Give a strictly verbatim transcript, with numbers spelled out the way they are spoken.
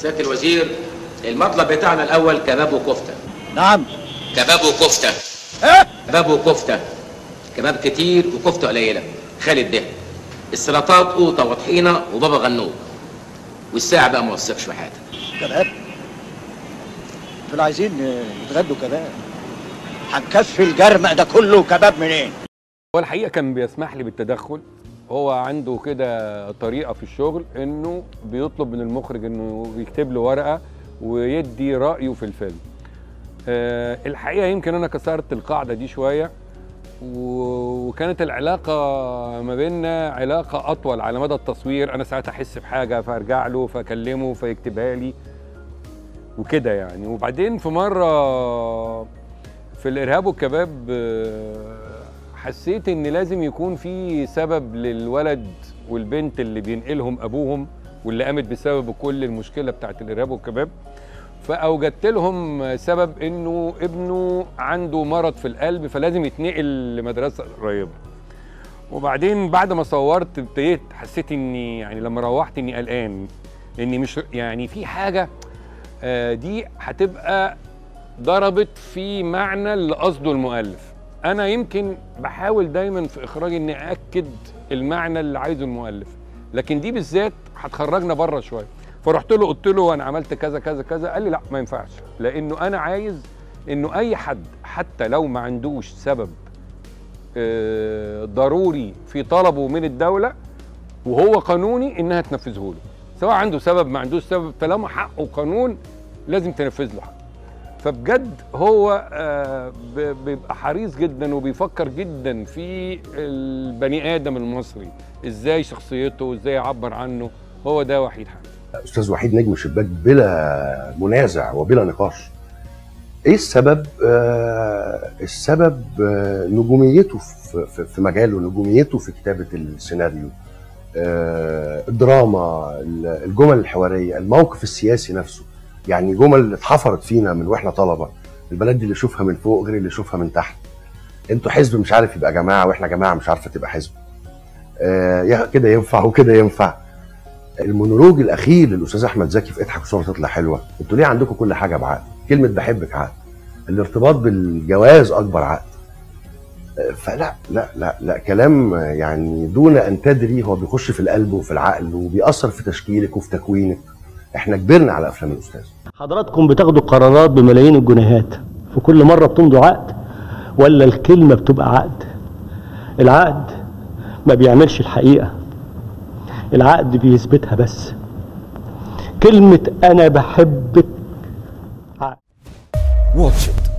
سيادة الوزير، المطلب بتاعنا الأول كباب وكفتة. نعم. كباب وكفتة. ايه؟ كباب وكفتة. كباب كتير وكفتة قليلة. خالد ده. السلطات قوطة وطحينة وبابا غنوج. والساعة بقى ما وثقش في حاجة. كباب؟ دول عايزين يتغدوا كباب. هنكفي الجرمق ده كله كباب منين؟ هو الحقيقة كان بيسمح لي بالتدخل. هو عنده كده طريقة في الشغل انه بيطلب من المخرج انه يكتب له ورقة ويدي رأيه في الفيلم. أه الحقيقة يمكن انا كسرت القاعدة دي شوية، وكانت العلاقة ما بيننا علاقة اطول على مدى التصوير. انا ساعات احس بحاجة فارجع له فاكلمه فيكتبها لي وكده يعني. وبعدين في مرة في الارهاب والكباب حسيت ان لازم يكون في سبب للولد والبنت اللي بينقلهم ابوهم واللي قامت بسبب كل المشكله بتاعت الارهاب والكباب، فاوجدت لهم سبب انه ابنه عنده مرض في القلب فلازم يتنقل لمدرسه قريبه. وبعدين بعد ما صورت ابتديت حسيت اني يعني لما روحت اني قلقان، اني مش يعني في حاجه دي هتبقى ضربت في معنى اللي قصده المؤلف. أنا يمكن بحاول دايما في إخراجي إني أأكد المعنى اللي عايزه المؤلف، لكن دي بالذات هتخرجنا بره شوية. فرحت له قلت له أنا عملت كذا كذا كذا، قال لي لا ما ينفعش، لأنه أنا عايز إنه أي حد حتى لو ما عندوش سبب ضروري في طلبه من الدولة وهو قانوني إنها تنفذه له، سواء عنده سبب ما عندوش سبب، طالما حقه قانون لازم تنفذ له حقه. فبجد هو بيبقى حريص جدا وبيفكر جدا في البني ادم المصري، ازاي شخصيته وازاي يعبر عنه. هو ده وحيد حامد. استاذ وحيد نجم الشباك بلا منازع وبلا نقاش. ايه السبب؟ آه السبب آه نجوميته في, في مجاله، نجوميته في كتابه السيناريو، آه الدراما، الجمل الحواريه، الموقف السياسي نفسه. يعني جمل اتحفرت فينا من واحنا طلبه، البلد دي اللي يشوفها من فوق غير اللي يشوفها من تحت. انتوا حزب مش عارف يبقى جماعه، واحنا جماعه مش عارفه تبقى حزب. آه كده ينفع وكده ينفع. المونولوج الاخير للاستاذ احمد زكي في اضحك الصوره تطلع حلوه، انتوا ليه عندكم كل حاجه بعقد؟ كلمه بحبك عقد، الارتباط بالجواز اكبر عقد. آه فلا لا لا لا كلام يعني دون ان تدري هو بيخش في القلب وفي العقل وبيأثر في تشكيلك وفي تكوينك. احنا كبرنا على افلام الاستاذ. حضراتكم بتاخدوا قرارات بملايين الجنيهات، في كل مره بتمضوا عقد ولا الكلمه بتبقى عقد؟ العقد ما بيعملش الحقيقه، العقد بيثبتها بس. كلمه انا بحبك عقد. واتش إت.